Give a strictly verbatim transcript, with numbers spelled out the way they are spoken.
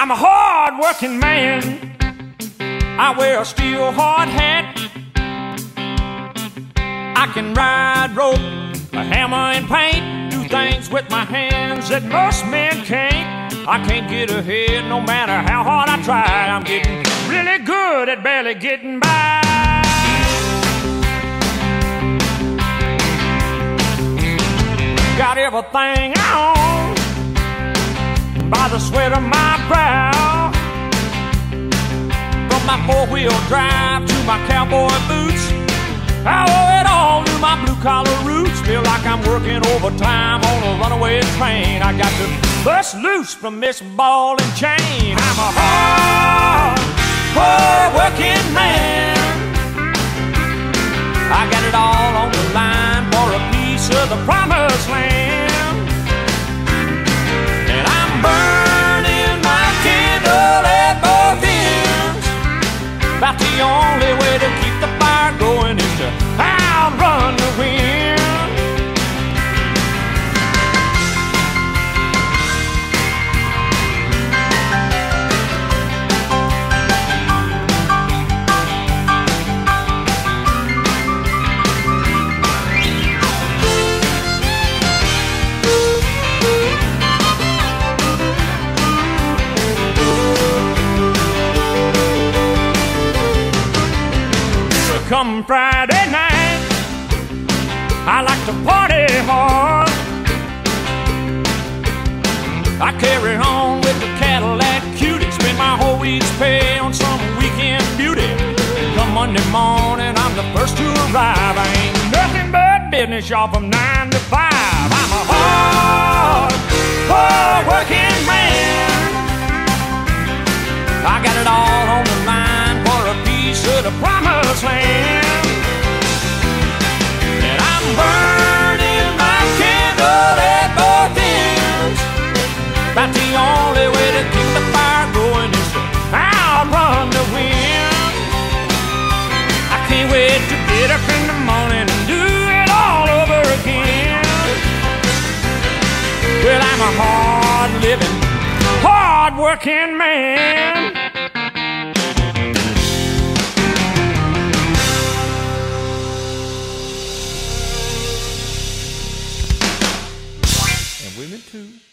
I'm a hard-working man. I wear a steel hard hat. I can ride rope, a hammer and paint, do things with my hands that most men can't. I can't get ahead no matter how hard I try. I'm getting really good at barely getting by. Got everything I own by the sweat of my brow. From my four-wheel drive to my cowboy boots, I owe it all to my blue-collar roots. Feel like I'm working overtime on a runaway train. I got to bust loose from this ball and chain. I'm a hard, hard-working man. I got it all on the line for a piece of the promised land. And I'm burning my candle at both ends. About the only way to keep the fire going is to outrun the wind. Come Friday night, I like to party hard. I carry on with the Cadillac cutie, spend my whole week's pay on some weekend beauty. Come Monday morning, I'm the first to arrive. I ain't nothing but business, y'all, from nine to five. I'm a hard, hard-working man. I got it all on the line for a piece of the promised land. And I'm burning my candle at both ends. About the only way to keep the fire going is to outrun the wind. I can't wait to get up in the morning and do it all over again. Well, I'm a hard-living, hard-working man. And women too.